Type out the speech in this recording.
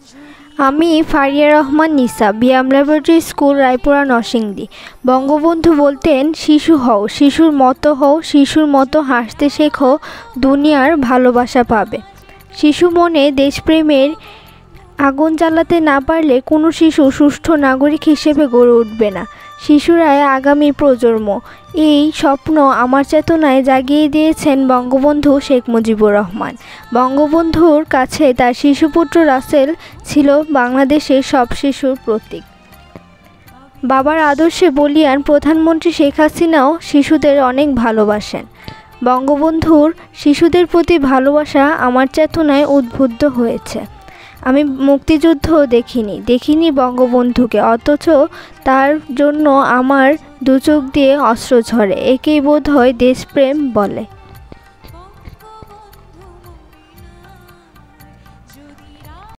আমি Fariya Rahman Nisa, BIAM laboratory school, Raipura, Narsingdi. Bangabandhu বলতেন, শিশু হও, শিশুর মতো হও, শিশুর মতো হাসতে শেখো, দুনিয়ার ভালোবাসা পাবে। শিশু মনে দেশপ্রেমের আগুন জ্বালাতে না পারলে কোনো শিশু সুষ্ঠু নাগরিক হিসেবে গড়ে উঠবে না। শিশুরাই আগামী প্রজন্ম, এই স্বপ্ন আমার চেতনায় জাগিয়ে দিয়েছেন বঙ্গবন্ধু শেখ মুজিবুর রহমান। বঙ্গবন্ধুর কাছে তার শিশুপুত্র রাসেল ছিল বাংলাদেশের সব শিশুর প্রতীক। বাবার আদর্শে বলীয়ান প্রধানমন্ত্রী শেখ হাসিনাও শিশুদের অনেক ভালোবাসেন। বঙ্গবন্ধুর শিশুদের প্রতি ভালোবাসা আমার চেতনায় উদ্বুদ্ধ হয়েছে। আমি মুক্তিযুদ্ধ দেখিনি বঙ্গবন্ধুকে, অথচ তার জন্য আমার দু চোখ দিয়ে অশ্রু ঝরে। একেই বোধহয় দেশপ্রেম বলে।